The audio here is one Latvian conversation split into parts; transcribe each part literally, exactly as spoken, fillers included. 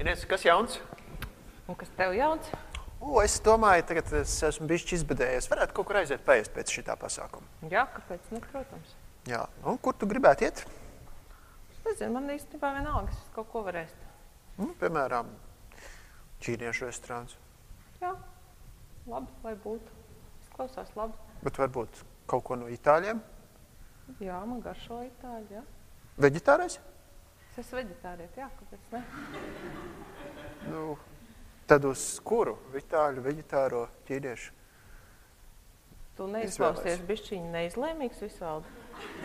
Ines, kas jauns? Un kas tev jauns? O, es domāju, tagad es esmu bišķi izbadējies. Varētu kaut kur aiziet paēst pēc šitā pasākuma. Jā, kāpēc? Nu, protams. Jā, un kur tu gribētu iet? Es nezinu, man īstenībā vienalga, es kaut ko var ēst. Nu, piemēram, ķīniešu restorāns. Jā, labi, lai būtu. Es klausās labi. Bet varbūt kaut ko no itāļiem? Jā, man garšo itāļi, jā. Veģetārais? Es esmu veģetārieti, jā, kāpēc ne? Nu, tad uz kuru? Itāļu, veģetāro, ķīniešu? Tu neizklausies bišķiņi neizlēmīgs, Visvaldi?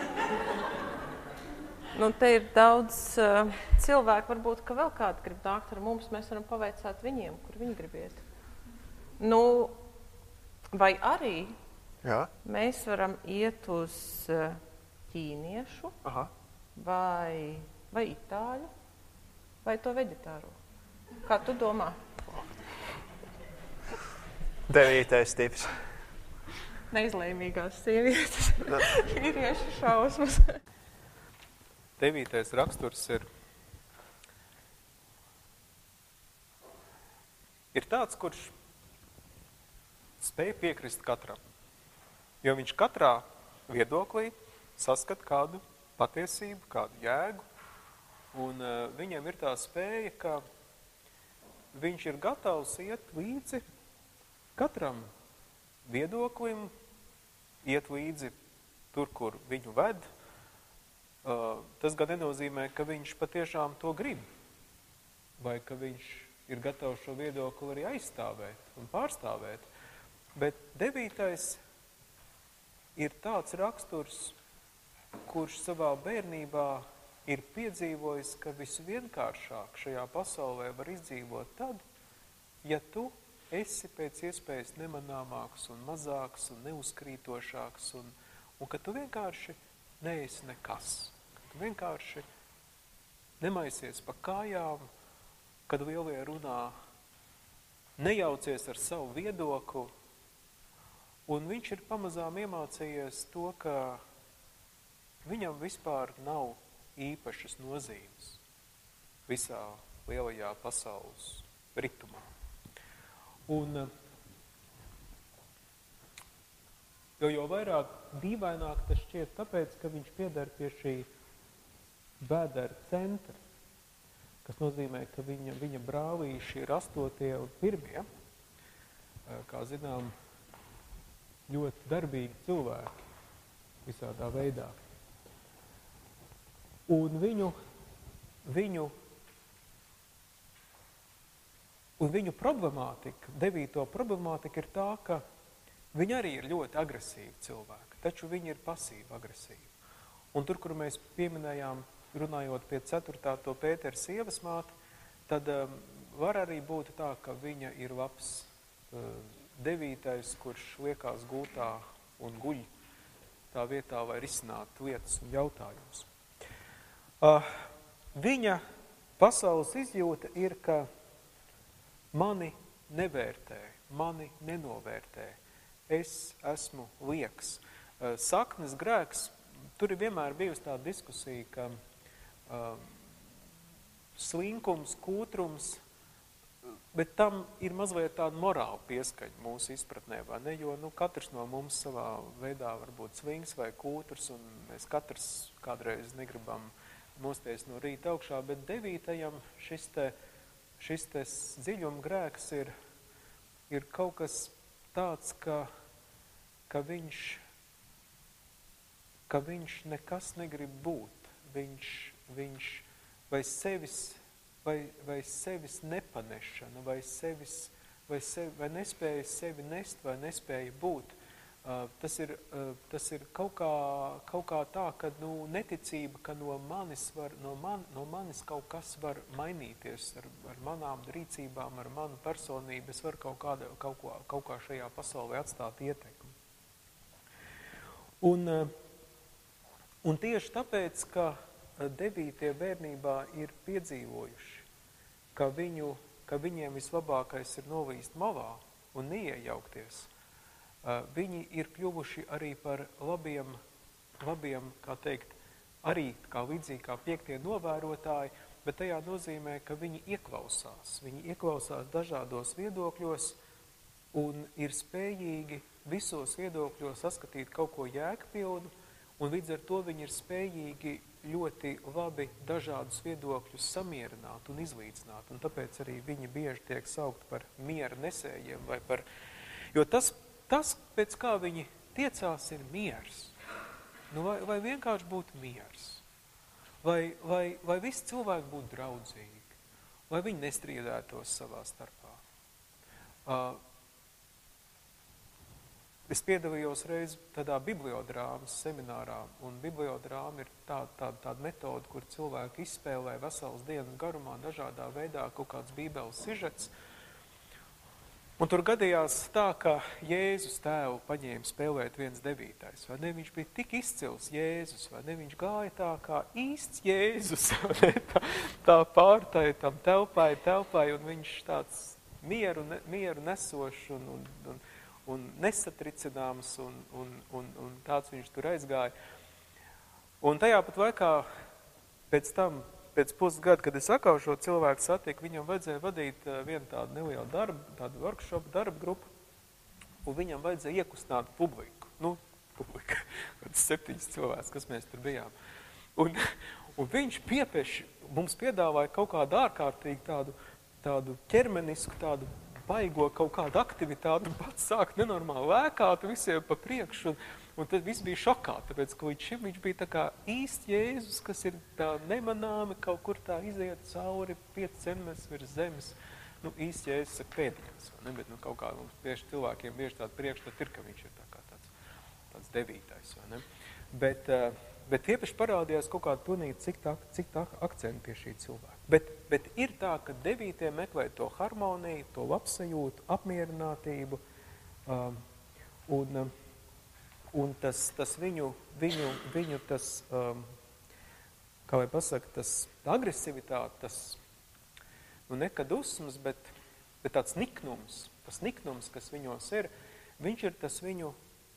Nu, te ir daudz uh, cilvēku, varbūt, ka vēl kādi grib nākt ar mums, mēs varam pavaicāt viņiem, kur viņi grib iet. Nu, vai arī Jā. mēs varam iet uz uh, ķīniešu, Aha. vai, vai itāļu, vai to veģetāro. Kā tu domā? Devītais tips. Neizlēmīgās sievietes, vīriešu šausmas. Devītais raksturs ir, ir tāds, kurš spēj piekrist katram. Jo viņš katrā viedoklī saskat kādu patiesību, kādu jēgu, un uh, viņam ir tā spēja, ka viņš ir gatavs iet līdzi katram viedoklim, iet līdzi tur, kur viņu ved. Uh, tas gan nenozīmē, ka viņš patiešām to grib, vai ka viņš ir gatavs šo viedokli arī aizstāvēt un pārstāvēt. Bet devītais ir tāds raksturs, kurš savā bērnībā ir piedzīvojis, ka visvienkāršāk šajā pasaulē var izdzīvot tad, ja tu esi pēc iespējas nemanāmāks un mazāks un neuzkrītošāks un, un ka tu vienkārši neesi nekas. Ka tu vienkārši nemaisies pa kājām, kad lielie runā, nejaucies ar savu viedokli, un viņš ir pamazām iemācījies to, ka viņam vispār nav īpašas nozīmes visā lielajā pasaules ritumā. Un jo, jo vairāk dīvaināk tas šķiet tāpēc, ka viņš pieder pie šī bēdara centra, kas nozīmē, ka viņa, viņa brālīši ir astotie un pirmie, kā zinām, ļoti darbīgi cilvēki visādā veidā. Un viņu, viņu, un viņu problemātika, devīto problemātika ir tā, ka viņi arī ir ļoti agresīvi cilvēki, taču viņi ir pasīvi agresīvi. Un tur, kur mēs pieminējām, runājot pie ceturtā to Pētera sievas māti, tad um, var arī būt tā, ka viņa ir labs uh, devītais, kurš liekās gultā un guļ tā vietā, lai risinātu lietas un jautājumus. Uh, viņa pasaules izjūta ir, ka mani nevērtē, mani nenovērtē. Es esmu lieks. Uh, saknes grēks, tur ir vienmēr bijusi tā diskusija, ka uh, slinkums, kūtrums, bet tam ir mazliet tāda morāla pieskaņa mūsu izpratnē, vai ne? Jo nu, katrs no mums savā veidā var būt slinks vai kūtrs, un mēs katrs kādreiz negribam mosties no rīta augšā, bet devītajam šis te, šis te dziļuma grēks ir, ir kaut kas tāds, ka, ka, viņš, ka viņš nekas negrib būt. Viņš, viņš vai sevis Vai, vai sevis nepanešana, vai, sevis, vai, sevi, vai nespēja sevi nest, vai nespēja būt. Uh, tas ir, uh, tas ir kaut, kā, kaut kā tā, ka nu, neticība, ka no manis, var, no, man, no manis kaut kas var mainīties ar, ar manām rīcībām, ar manu personību, es varu kaut, kāda, kaut, ko, kaut kā šajā pasaulē atstāt ietekmi. Un, uh, un tieši tāpēc, ka devītie bērnībā ir piedzīvojuši, ka, viņu, ka viņiem vislabākais ir novīst malā un neiejaukties. Viņi ir kļuvuši arī par labiem, labiem kā teikt, arī kā līdzīgi kā piektie novērotāji, bet tajā nozīmē, ka viņi ieklausās. Viņi ieklausās dažādos viedokļos un ir spējīgi visos viedokļos saskatīt kaut ko jēgpilnu, un līdz ar to viņi ir spējīgi ļoti labi dažādus viedokļus samierināt un izlīdzināt. Un tāpēc arī viņi bieži tiek saukt par miera nesējiem, vai par, jo tas, tas, pēc kā viņi tiecās, ir miers. Nu, vai, vai vienkārši būtu miers? Vai, vai, vai visi cilvēki būtu draudzīgi? Vai viņi nestriedētos savā starpā? Uh, es piedalījos reiz tādā bibliodrāmas seminārā, un bibliodrāma ir tāda, tāda, tāda metoda, kur cilvēki izspēlē veselas dienas garumā dažādā veidā kaut kāds bībeles sižets. Un tur gadījās tā, ka Jēzus tēvu paņēma spēlēt viens devītais, vai ne? Viņš bija tik izcils Jēzus, vai ne? Viņš gāja tā kā īsts Jēzus, vai ne? Tā, tā pārtai tam telpai, telpai, un viņš tāds mieru, ne, mieru nesošs un, un, un, un nesatricināms, un, un, un, un tāds viņš tur aizgāja. Un tajā pat laikā pēc tam, pēc pusgada, kad es atkal šo cilvēku satiku, viņam vajadzēja vadīt vienu tādu nelielu darbu, tādu workshop darbu grupu, un viņam vajadzēja iekustināt publiku. Nu, publika, septiņas cilvēks, kas mēs tur bijām. Un, un viņš piepeši mums piedāvāja kaut kādu ārkārtīgi tādu, tādu ķermenisku, tādu baigo kaut kādu aktivitāti, un pats sāk nenormāli lēkāt visiem pa priekšu, un, un tad viss bija šokā, tāpēc, ka līdz šim viņš bija tā kā īsts Jēzus, kas ir tā nemanāmi kaut kur tā iziet cauri pieci centimetri virs zemes. Nu, īsts Jēzus saka pēdiņās, vai ne? Bet nu, kaut kā mums bieži cilvēkiem bieži tāda priekšstat ir, ka viņš ir tā kā tāds, tāds devītais, vai ne? Bet, bet tiepaši parādījās kaut kāda pilnīgi cik tā, cik tā akcenti pie šī cilvēka. Bet, bet ir tā, ka devītie meklē to harmoniju, to labsajūtu, apmierinātību, um, un, un tas, tas viņu, viņu, viņu tas, um, kā lai pasaka, tas agresivitāte, tas, nu nekad dusmas, bet, bet tāds niknums, tas niknums, kas viņos ir, viņš ir tas viņu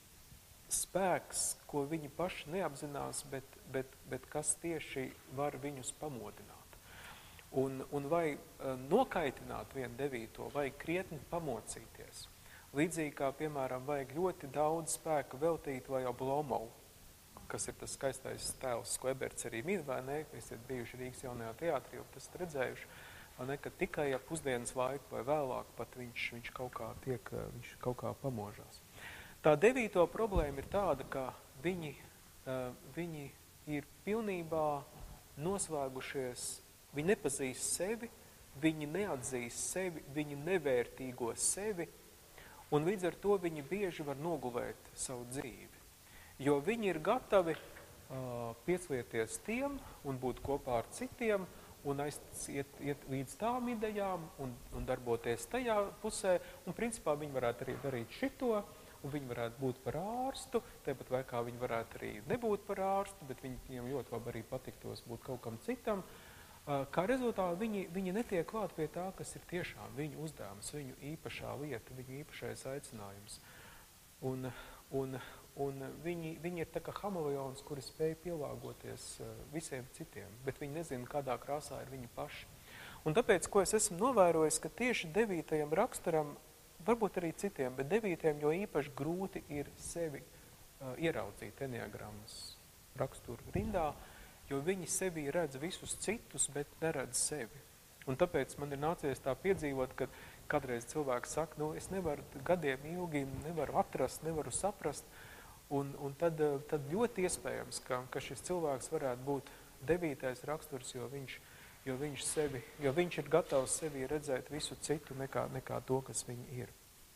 spēks, ko viņi paši neapzinās, bet, bet, bet kas tieši var viņus pamodināt. Un, un vai uh, nokaitināt vienu devīto, vai krietni pamocīties. Līdzīgi kā, piemēram, vajag ļoti daudz spēka veltīt vai Oblomovu, kas ir tas skaistais tēls, ko Eberts arī min, vai ne, esiet bijuši Rīgas jaunajā teātrī, jau tas redzējuši, vai ne, ka tikai ap pusdienas laiku vai vēlāk pat viņš, viņš kaut kā tiek, viņš kaut kā pamožās. Tā devīto problēma ir tāda, ka viņi, uh, viņi ir pilnībā noslēgušies, viņi nepazīst sevi, viņi neatzīst sevi, viņi nevērtīgo sevi, un līdz ar to viņi bieži var nogulēt savu dzīvi. Jo viņi ir gatavi uh, pieslieties tiem un būt kopā ar citiem, un aiziet iet līdz tām idejām un, un darboties tajā pusē, un principā viņi varētu arī darīt šito, un viņi varētu būt par ārstu, tāpat laikā viņi varētu arī nebūt par ārstu, bet viņi, viņiem ļoti labi arī patiktos būt kaut kam citam. Kā rezultātā viņi, viņi netiek klāt pie tā, kas ir tiešām viņu uzdevums, viņu īpašā lieta, viņu īpašais aicinājums. Un, un, un viņi, viņi ir tā kā hameleons, kuri spēj pielāgoties visiem citiem, bet viņi nezina, kādā krāsā ir viņi paši. Un tāpēc, ko es esmu novērojis, ka tieši devītajam raksturam, varbūt arī citiem, bet devītajam jo īpaši grūti ir sevi uh, ieraudzīt eniagrammas raksturu rindā, jo viņi sevī redz visus citus, bet neredz sevi. Un tāpēc man ir nācies tā piedzīvot, kad kādreiz cilvēks saka, nu, es nevaru gadiem ilgi, nevaru atrast, nevaru saprast, un, un tad, tad ļoti iespējams, ka, ka šis cilvēks varētu būt devītais raksturs, jo viņš, jo viņš, sevi, jo viņš ir gatavs sevī redzēt visu citu nekā, nekā to, kas viņi ir.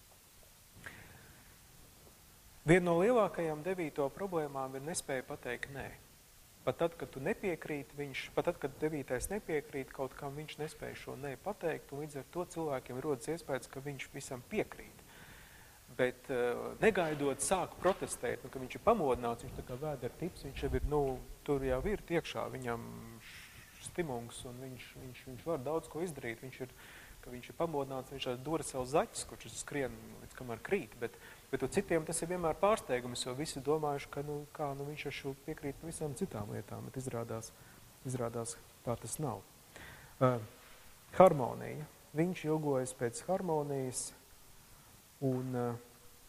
Viena no lielākajām devīto problēmām ir nespēja pateikt nē. Pat tad, kad tu nepiekrīt, viņš, pat tad, kad devītais nepiekrīt kaut kam, viņš nespēja šo nē pateikt, un līdz ar to cilvēkiem rodas iespējas, ka viņš visam piekrīt. Bet uh, negaidot sāk protestēt, nu, ka viņš ir pamodināts, viņš tā kā vēdera tips, viņš jau ir, nu, tur jau ir tiekšā, viņam stimungs, un viņš, viņš, viņš var daudz ko izdarīt, viņš ir, ka viņš ir pamodināts, viņš ir dora sev zaķis, kurš skrien līdz kamēr krīt, bet, bet citiem tas ir vienmēr pārsteigums, jo visi domājuši, ka nu, kā, nu, viņš ar šo piekrīt visām citām lietām, bet izrādās, izrādās tā tas nav. Uh, harmonija. Viņš ilgojas pēc harmonijas un uh,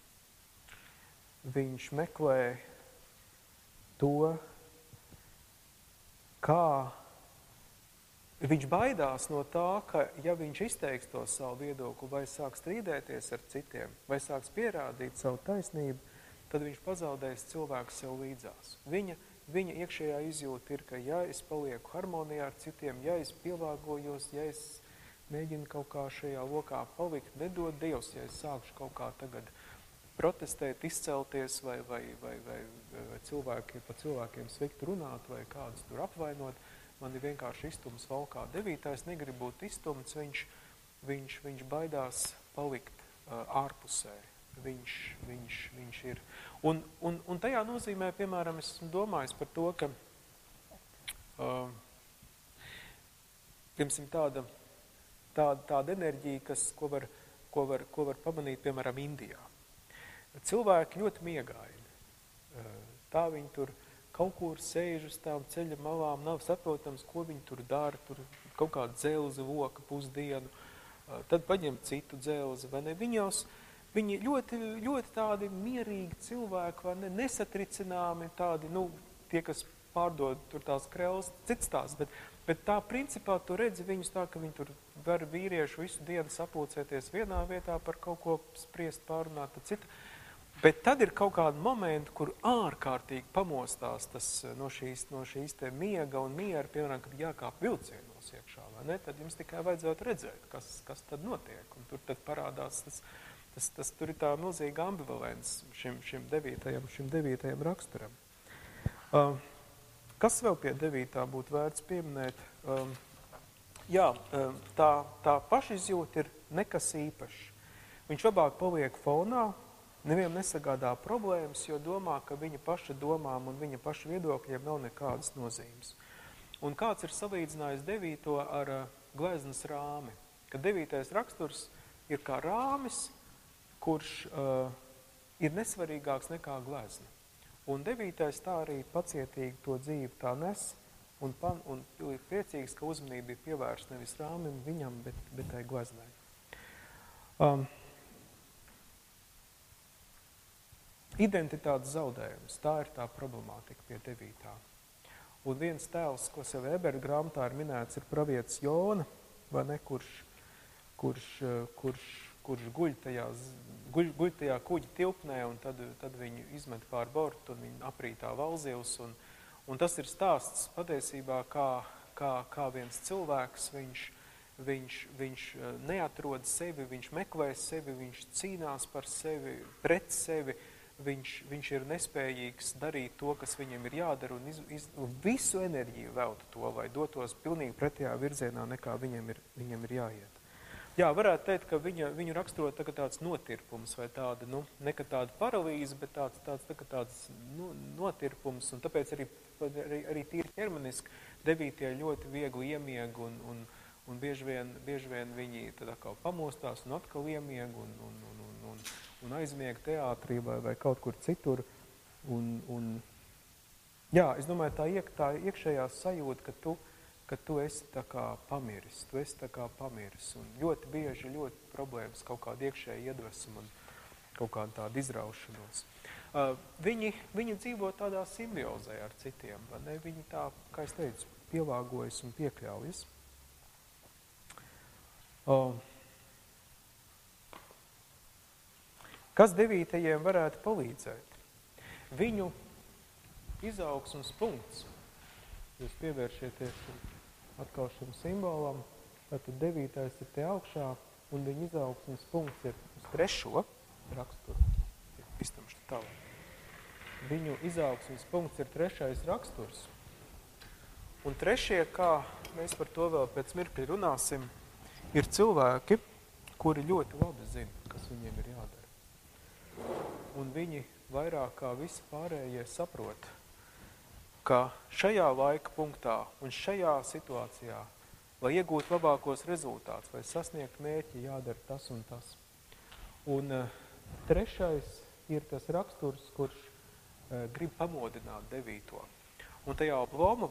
viņš meklē to, kā viņš baidās no tā, ka ja viņš izteiks to savu viedokli vai sāks strīdēties ar citiem, vai sāks pierādīt savu taisnību, tad viņš pazaudēs cilvēku sev līdzās. Viņa, viņa iekšējā izjūta ir, ka ja es palieku harmonijā ar citiem, ja es pielāgojos, ja es mēģinu kaut kā šajā lokā palikt, nedod Dievs, ja es sākšu kaut kā tagad protestēt, izcelties vai, vai, vai, vai, vai cilvēki, pa cilvēkiem slikti runāt vai kādus tur apvainot, man ir vienkārši iztums valkā. Devītais negrib būt iztumts, viņš, viņš, viņš baidās palikt uh, ārpusē. Viņš, viņš, viņš ir. Un, un, un tajā nozīmē, piemēram, es esmu domājis par to, ka uh, piemēram, tāda, tāda, tāda enerģija, kas, ko, var, ko, var, ko var pamanīt, piemēram, Indijā. Cilvēki ļoti miegaini. Uh, tā viņi tur kaut kur sēž uz tām ceļa malām, nav saprotams, ko viņi tur dara, tur kaut kāda dzelze voka pusdienu, uh, tad paņem citu dzelzi, vai ne? Viņos, viņi ļoti, ļoti tādi mierīgi cilvēki, vai ne, nesatricināmi, tādi, nu, tie, kas pārdod tur tās krēles, cits tās, bet, bet tā principā tu redzi viņus tā, ka viņi tur var vīriešu visu dienu sapulcēties vienā vietā par kaut ko spriest, pārunāt, tad cita. Bet tad ir kaut kādi momenti, kur ārkārtīgi pamostās tas no šīs, no šīs te miega un miera, piemēram, kad jākāp vilcienos iekšā, vai ne? Tad jums tikai vajadzētu redzēt, kas, kas tad notiek. Un tur tad parādās tas, tas, tas tur ir tā milzīga ambivalence šim, šim devītajam, šim devītajam raksturam. Uh, kas vēl pie devītā būtu vērts pieminēt? Um, jā, um, tā, tā pašizjūta ir nekas īpašs. Viņš labāk paliek fonā, nevienam nesagādā problēmas, jo domā, ka viņa paša domām un viņa paša viedokļiem nav nekādas nozīmes. Un kāds ir salīdzinājis devīto ar uh, gleznas rāmi? Ka devītais raksturs ir kā rāmis, kurš uh, ir nesvarīgāks nekā glezna. Un devītais tā arī pacietīgi to dzīvi tā nes un, pan, un ir priecīgs, ka uzmanība ir pievērsta nevis rāmim viņam, bet, bet tai gleznai. Um, Identitātes zaudējums, tā ir tā problemātika pie devītā. Un viens tēls, ko sev Eberu grāmatā ir minēts, ir pravietis Jona, vai ne, kurš, kurš, kurš, kurš guļ tajā, guļ, guļ tajā kuģa tilpnē, un tad, tad viņu izmet pār bortu, un viņu aprītā valzivs. Un, un tas ir stāsts patiesībā, kā, kā, kā viens cilvēks, viņš, viņš, viņš neatrod sevi, viņš meklē sevi, viņš cīnās par sevi, pret sevi, Viņš, viņš ir nespējīgs darīt to, kas viņam ir jādara, un, iz, iz, un visu enerģiju veltu to, lai dotos pilnīgi pretējā virzienā, nekā viņam ir, viņam ir jāiet. Jā, varētu teikt, ka viņa, viņu raksturo tā, tāds notirpums, vai tāda, nu, ne kā tāda paralīze, bet tāds, tāds, tā, tāds nu, notirpums, un tāpēc arī, arī, arī tīri ķermeniski devītie ļoti viegli iemieg, un, un, un bieži, vien, bieži vien viņi tad atkal pamostās un atkal iemieg, un, un, un, un, un un aizmiega teātrī vai, vai kaut kur citur. Un, un, jā, es domāju, tā, iek, tā iekšējā sajūta, ka tu, ka tu esi tā kā pamiris, tu esi tā kā pamiris. Un ļoti bieži, ļoti problēmas kaut kāda iekšēja iedvesma un kaut kāda tāda izraušanos. Uh, viņi, viņi dzīvo tādā simbiozē ar citiem, vai ne? Viņi tā, kā es teicu, pielāgojas un piekļaujas. Uh, Kas devītajiem varētu palīdzēt? Viņu izaugsmes punkts. Jūs pievēršieties atkal šim simbolam. Tātad devītais ir te augšā, un viņa izaugsmes punkts ir uz trešo raksturu. Pistamšu tālāk. Viņu izaugsmes punkts ir trešais raksturs. Un trešie, kā mēs par to vēl pēc mirkļa runāsim, ir cilvēki, kuri ļoti labi zina, kas viņiem ir jādara. Un viņi vairāk kā visi pārējie saprot, ka šajā laika punktā un šajā situācijā, lai iegūtu labākos rezultātus, vai sasniegt mērķi, jādara tas un tas. Un uh, trešais ir tas raksturs, kurš uh, grib pamodināt devīto. Un tajā Oblomovā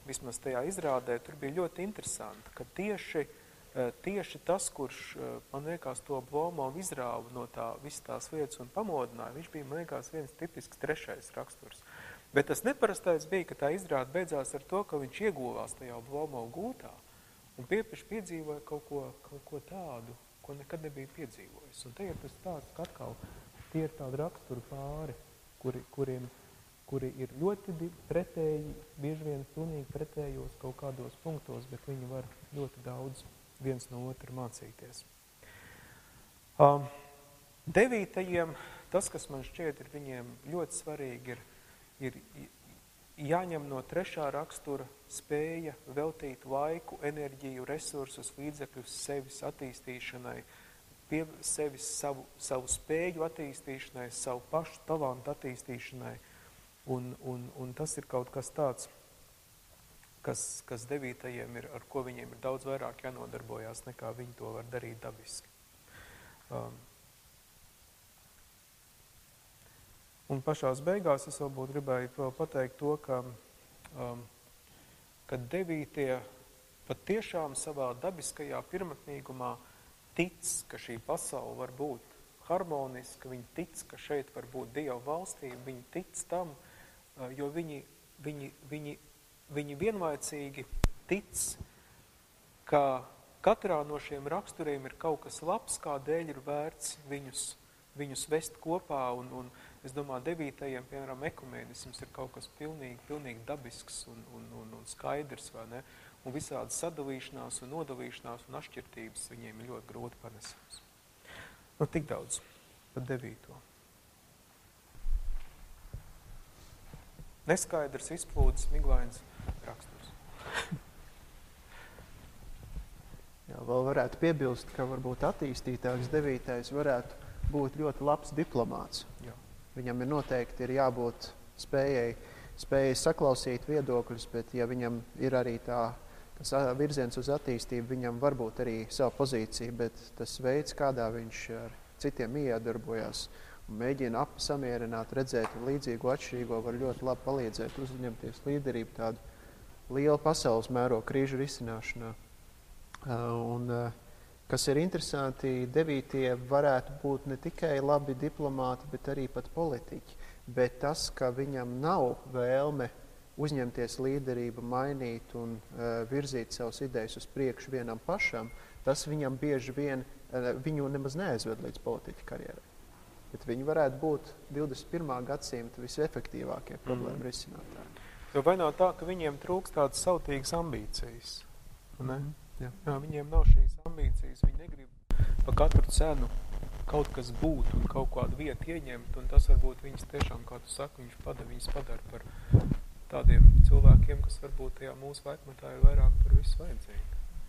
vismaz tajā izrādē, tur bija ļoti interesanti, ka tieši, tieši tas, kurš, man liekas, to Oblomovu izrāva no tā, visas tās vietas un pamodināja, viņš bija, man liekas, viens tipisks trešais raksturs. Bet tas neparastais bija, ka tā izrāda beidzās ar to, ka viņš ieguvās tajā Oblomovu gultā un piepeši piedzīvoja kaut ko, kaut ko tādu, ko nekad nebija piedzīvojis. Un te ir tas stāsts, ka atkal tie ir tādi raksturu pāri, kuri, kuriem, kuri ir ļoti pretēji, bieži vien pilnīgi pretējos kaut kādos punktos, bet viņi var ļoti daudz viens no otra mācīties. Um, devītajiem, tas, kas man šķiet, ir viņiem ļoti svarīgi, ir, ir jāņem no trešā rakstura spēja veltīt laiku, enerģiju, resursus, līdzekļus sevis attīstīšanai, pie sevis savu, savu spēju attīstīšanai, savu pašu talantu attīstīšanai. Un, un, un tas ir kaut kas tāds, kas, kas devītajiem ir, ar ko viņiem ir daudz vairāk jānodarbojās, nekā viņi to var darīt dabiski. Um, un pašās beigās es vēl būtu gribēju vēl pateikt to, ka, um, ka devītie pat tiešām savā dabiskajā pirmatnīgumā tic, ka šī pasaule var būt harmoniska, viņi tic, ka šeit var būt Dieva valstība, viņi tic tam, jo viņi, viņi, viņi, viņi vienlaicīgi tic, ka katrā no šiem raksturiem ir kaut kas labs, kādēļ ir vērts viņus, viņus vest kopā, un, un es domāju, devītajiem, piemēram, ekumēnisms ir kaut kas pilnīgi, pilnīgi dabisks un, un, un, un skaidrs, vai ne? Un visādi sadalīšanās un nodalīšanās un atšķirtības viņiem ir ļoti grūti panesams. Nu, tik daudz par devīto. Neskaidrs, izplūdes, miglains raksturs. Jā, vēl varētu piebilst, ka varbūt attīstītāks devītais varētu būt ļoti labs diplomāts. Jā. Viņam ir noteikti ir jābūt spējai, spējai saklausīt viedokļus, bet ja viņam ir arī tā, tas virziens uz attīstību, viņam varbūt arī savu pozīciju, bet tas veids, kādā viņš ar citiem iedarbojās un mēģina ap samierināt, redzēt līdzīgo atšķirīgo, var ļoti labi palīdzēt uzņemties līderību tādu lielu pasaules mērogu krīžu risināšanā. Un kas ir interesanti, devītie varētu būt ne tikai labi diplomāti, bet arī pat politiķi. Bet tas, ka viņam nav vēlme uzņemties līderību, mainīt un uh, virzīt savus idejas uz priekšu vienam pašam, tas viņam bieži vien, uh, viņu nemaz neaizved līdz politiķa karjerai. Bet viņi varētu būt divdesmit pirmā gadsimta visefektīvākie problēma mm. risinātāji. Jo vai nav tā, ka viņiem trūks tādas sautīgas ambīcijas? Ne? Mm. Jā. Jā, viņiem nav šīs ambīcijas, viņi negrib pa katru cenu kaut kas būt un kaut kādu vietu ieņemt, un tas varbūt viņas tiešām, kā tu saki, viņš padara, viņas padara par tādiem cilvēkiem, kas varbūt tajā mūsu laikmetā ir vairāk par visu vajadzīgi.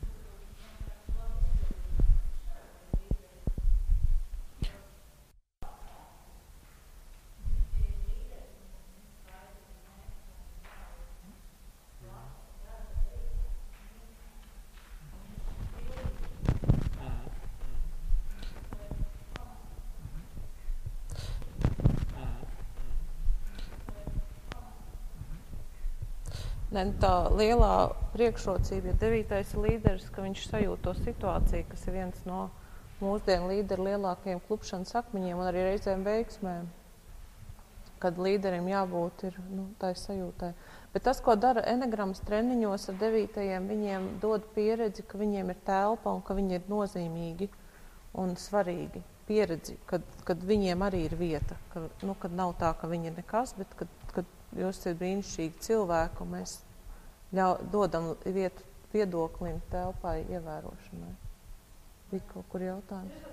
Ne, tā lielā priekšrocība ir devītais līderis, ka viņš sajūt to situāciju, kas ir viens no mūsdienu līderu lielākajiem klupšanas akmeņiem un arī reizēm veiksmēm, kad līderim jābūt ir nu, tai sajūtai. Bet tas, ko dara enegrammas treniņos ar devītajiem, viņiem dod pieredzi, ka viņiem ir telpa un ka viņi ir nozīmīgi un svarīgi. Pieredzi, kad, kad viņiem arī ir vieta, ka, nu, kad nav tā, ka viņi ir nekas, bet kad, kad jūs esat brīnišķīgi cilvēki, un mēs ļau, dodam vietu viedoklim, telpai, ievērošanai. Bija kaut kur jautājums?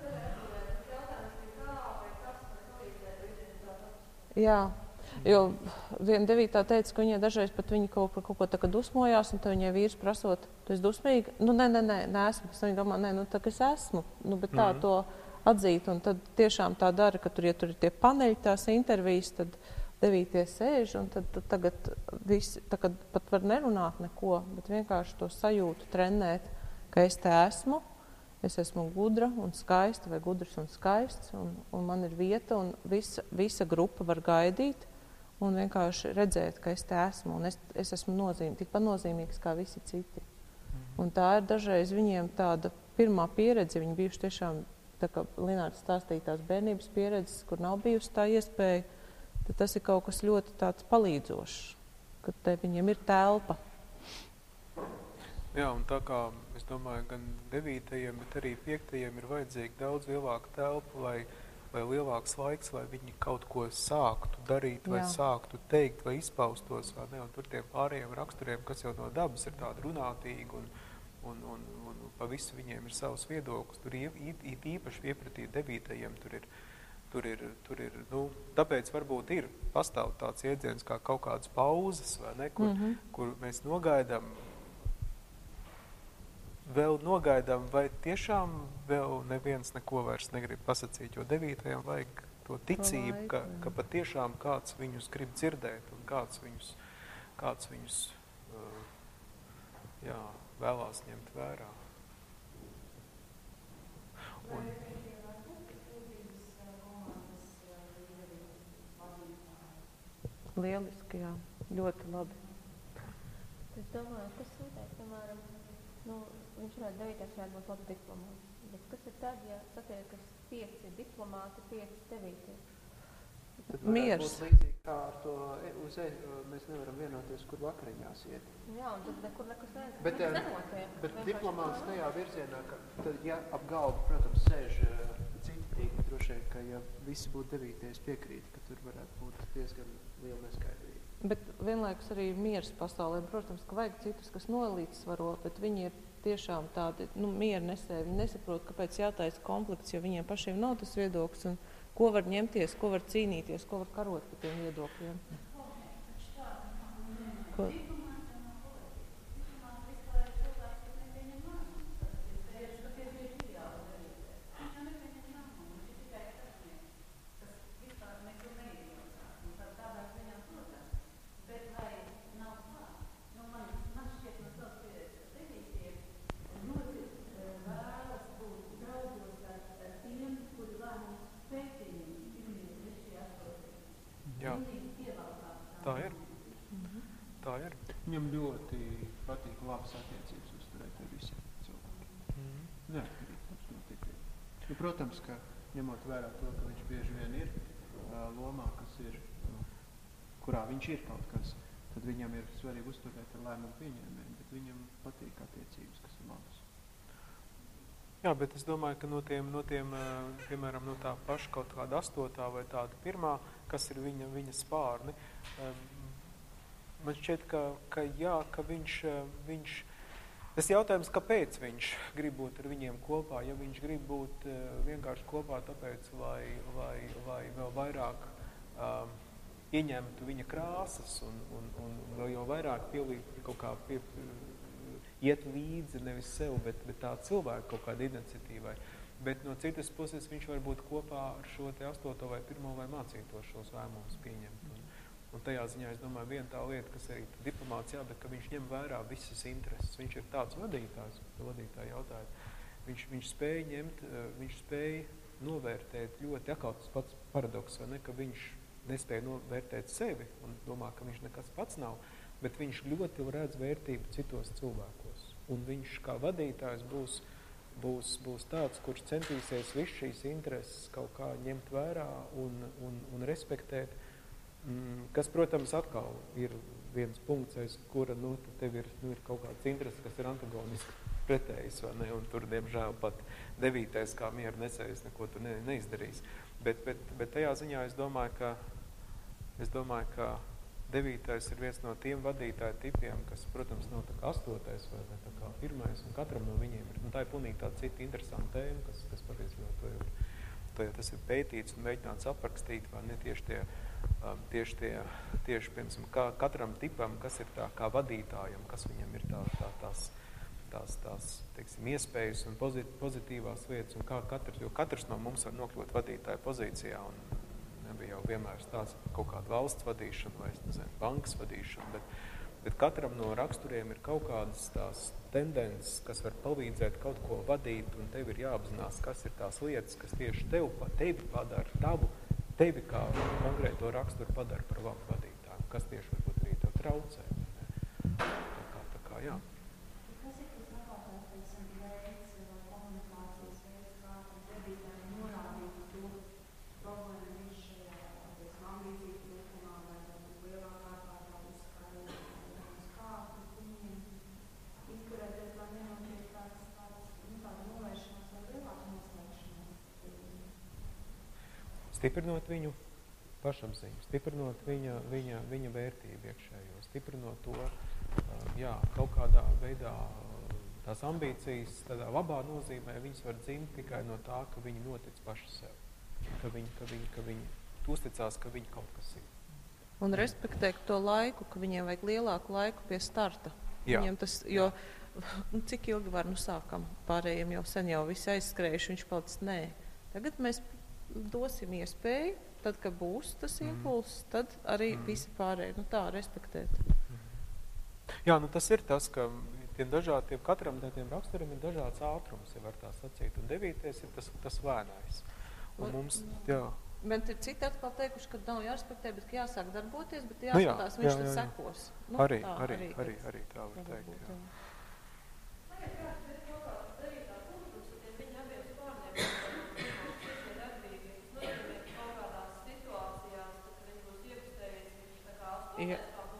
Jā, jo viena devītā teica, ka viņai dažreiz pat viņi kaut par kaut ko tā kā dusmojās, un tad viņai vīrs prasot, tu esi dusmīga? Nu, nē, nē, nē, neesmu. Pēc tam viņa domā, nē, nu, tā, ka es esmu. Nu, bet tā mm-hmm. to atzīt, un tad tiešām tā dara, ka tur, ja tur ir tie paneļi, tās intervijas, tad devītie sēž, un tad, tad tagad visi, tagad pat var nerunāt neko, bet vienkārši to sajūtu trenēt, ka es te esmu, es esmu gudra un skaista, vai gudrs un skaists, un, un man ir vieta, un visa, visa grupa var gaidīt, un vienkārši redzēt, ka es te esmu, un es, es esmu nozīm, tikpat nozīmīgs kā visi citi. Un tā ir dažreiz viņiem tāda pirmā pieredze, viņi bijuši tiešām, tā kā Linārs stāstīja tās bērnības pieredzes, kur nav bijusi tā iespēja, tad tas ir kaut kas ļoti tāds palīdzošs, kad te viņiem ir telpa. Jā, un tā kā, es domāju, gan devītajiem, bet arī piektajiem ir vajadzīga daudz lielāka telpa, lai, lai lielāks laiks, lai viņi kaut ko sāktu darīt, vai Jā. sāktu teikt, vai izpaustos, vai ne, un tur tiem pārējiem raksturiem, kas jau no dabas ir tādi runātīgi, un, un, un, un pa visu viņiem ir savs viedoklis, tur it īpaši piepratīt devītajiem, tur ir, tur ir, tur ir, nu, tāpēc varbūt ir pastāv tāds iedziens kā kaut kādas pauzes, vai ne, kur, mm-hmm. kur mēs nogaidām, vēl nogaidām, vai tiešām vēl neviens neko vairs negrib pasacīt, jo devītajam vajag to ticību, ka, ka patiešām kāds viņus grib dzirdēt un kāds viņus, kāds viņus uh, jā, vēlās ņemt vērā. Un, lieliski, jā, ļoti labi. Es domāju, kas sūtēs, piemēram, nu, viņš varētu devītais varētu būt labi diplomāts. Bet kas ir tad, ja satiek, kas pieci ir diplomāti, pieci devītie? Tad varētu būt līdzīgi kā ar to, uz e, mēs nevaram vienoties, kur vakariņās iet. Jā, un tad nekur nekas ne, bet, nenotiek. Bet diplomāts tajā virzienā, ka tad, ja ap galdu, protams, sēž citi tīkli, droši vien, ka ja visi būtu devīties piekrīt, ka tur varētu būt diezgan liela neskaidrība. Bet vienlaikus arī miers pasaulē, protams, ka vajag citus, kas nolīdzsvaro, bet viņi ir tiešām tādi, nu, mieru nesēji. Viņi nesaprot, kāpēc jātaisa konflikts, jo viņiem pašiem nav tas viedoklis, un ko var ņemties, ko var cīnīties, ko var karot par tiem viedokļiem. Ko? Jā, tā ir. Tā ir. Viņam ļoti patīk labas attiecības uzturēt ar visiem cilvēkiem. Mm. Jā, tas notiek. Nu, protams, ka ņemot vērā to, ka viņš bieži vien ir uh, lomā, kas ir, uh, kurā viņš ir kaut kas, tad viņam ir svarīgi uzturēt ar lēmumu pieņēmēm, bet viņam patīk attiecības, kas ir labas. Jā, bet es domāju, ka no tiem, no tiem piemēram, no tā paša kaut kāda astotā vai tāda pirmā, kas ir viņa, viņa spārni, man šķiet, ka, ka jā, ka viņš, viņš, tas jautājums, kāpēc viņš grib būt ar viņiem kopā, ja viņš grib būt vienkārši kopā tāpēc, lai, lai, lai vēl vairāk um, ieņemtu viņa krāsas un, un, un vēl jau vairāk pielīt kaut kā pie, iet līdzi nevis sev, bet, bet tā cilvēka kaut kāda iniciatīvai. Bet no citas puses viņš var būt kopā ar šo te astoto vai pirmo vai mācīto šos lēmumus pieņemt. Un, un tajā ziņā, es domāju, viena tā lieta, kas arī diplomāts, jā, bet ka viņš ņem vērā visas intereses. Viņš ir tāds vadītājs, vadītāja jautājums. Viņš, viņš spēja ņemt, viņš spēja novērtēt ļoti, atkal tas pats paradoks, vai ne, ka viņš nespēja novērtēt sevi un domā, ka viņš nekas pats nav, bet viņš ļoti redz vērtību citos cilvēkos. Un viņš kā vadītājs būs, būs, būs tāds, kurš centīsies visu šīs intereses kaut kā ņemt vērā un, un, un respektēt, kas, protams, atkal ir viens punkts, aiz kura, nu, tev ir, nu, ir kaut kāds intereses, kas ir antagoniski pretējs, vai ne, un tur, diemžēl, pat devītais kā mieru nesējis neko tur ne, neizdarīs. Bet, bet, bet tajā ziņā es domāju, ka, es domāju, ka devītais ir viens no tiem vadītāju tipiem, kas, protams, nav tā kā astotais vai tā kā pirmais, un katram no viņiem ir. Un tā ir pilnīgi tāda cita interesanta tēma, kas, kas patiesībā to jau, to jau tas ir pētīts un mēģināts aprakstīt, vai ne tieši tie, um, tieši tie, tieši, piemēram, kā katram tipam, kas ir tā kā vadītājam, kas viņam ir tā, tā, tās, tās, tās, teiksim, iespējas un pozit, pozitīvās lietas, un kā katrs, jo katrs no mums var nokļūt vadītāju pozīcijā, un nebija jau vienmēr stāsts par kaut kādu valsts vadīšanu vai, nezinu, bankas vadīšanu, bet, bet katram no raksturiem ir kaut kādas tās tendences, kas var palīdzēt kaut ko vadīt, un tev ir jāapzinās, kas ir tās lietas, kas tieši tev, tevi padara tavu, tevi kā konkrēto raksturu padara par labu vadīt. kas tieši varbūt arī tev traucē. Tā kā, tā kā, jā. Kas ir tas labākais, teiksim, veids vai komunikācijas veids, kā debītājiem norādīt to problēmu viņš šajā, teiksim, ambīciju trūkumā vai lielākā ārkārtā uzskaļu, kā viņiem izturēties, lai nenotiek tāds, tāds, nu, tāda novēršanās vai lielāka noslēgšanās. Stiprinot viņu pašapziņu, stiprinot viņa, viņa, viņa vērtību iekšējo, stiprinot to, jā, kaut kādā veidā tās ambīcijas, tādā labā nozīmē, viņas var dzimt tikai no tā, ka viņi notic paši sev, ka viņi, ka viņi, ka viņi uzticās, ka viņi kaut kas ir. Un respektēt to laiku, ka viņiem vajag lielāku laiku pie starta. Jā. Viņiem tas, jo, nu, cik ilgi var, nu sākam, pārējiem jau sen jau visi aizskrējuši, viņš palicis, nē. Tagad mēs dosim iespēju, tad, kad būs tas impulss, tad arī mm. visi pārējie, nu tā, respektēt. Jā, nu tas ir tas, ka tiem dažādiem, katram tiem raksturam ir dažāds ātrums, ja var tā sacīt, un devītais ir tas, tas lēnais. Un mums, jā. Bet ir citi atkal teikuši, ka nav jārespektē, bet ka jāsāk darboties, bet jāskatās, nu jā, viņš jā, tad jā, jā. sekos. Nu, arī, tā, arī, arī, arī, arī tā var teikt, jā. jā. Ja.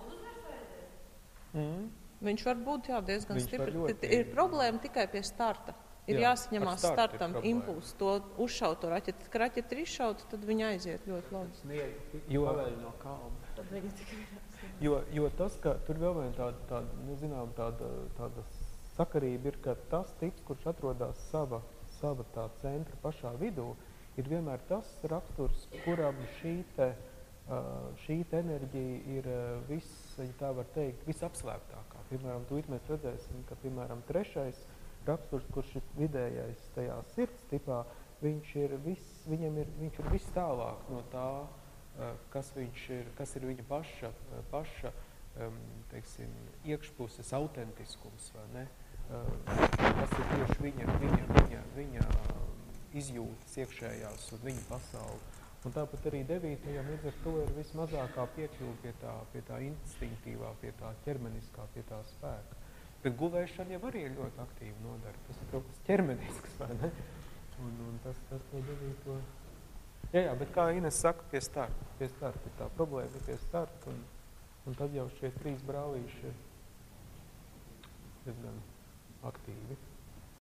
Mm. Viņš var būt jā, diezgan Viņš var stipri. ļoti- Ir problēma tikai pie starta. Ir Jā, jāsaņemās ar startu ir startam problēma. impulsu, to uzšaut to raķeti. Kad raķeti ir izšauta, tad viņa aiziet ļoti labi. Jo- Pavēļ no kalna. Tad viņa tikai Jo, jo tas, ka tur vēl viena tāda, tāda, nu, zinām, tāda, tāda sakarība ir, ka tas tips, kurš atrodas sava, sava tā centra pašā vidū, ir vienmēr tas raksturs, kuram šī te, šī te enerģija ir viss, ja tā var teikt, visapslēptākā. Piemēram, tūlīt mēs redzēsim, ka, piemēram, trešais raksturs, kurš ir vidējais tajā sirds tipā, viņš ir viss, viņam ir, viņš ir viss tālāk no tā, kas, viņš ir, kas ir viņa paša, paša teiksim, iekšpuses autentiskums, vai ne? Kas ir tieši viņa, viņa, viņa, viņa izjūtas iekšējās un viņa pasauli. Un tāpat arī devītajam līdz ar to ir vismazākā piekļuva pie tā, pie tā instinktīvā, pie tā ķermeniskā, pie tā spēka. Bet guvēšana jau arī ir ļoti aktīva nodara. Tas ir kaut kas ķermenisks, vai ne? Un, un tas, tas to devīto... Jā, jā, bet kā Ines saka, pie starta. Pie starta ir tā problēma, ir pie starta, un, un tad jau šie trīs brālīši ir diezgan aktīvi.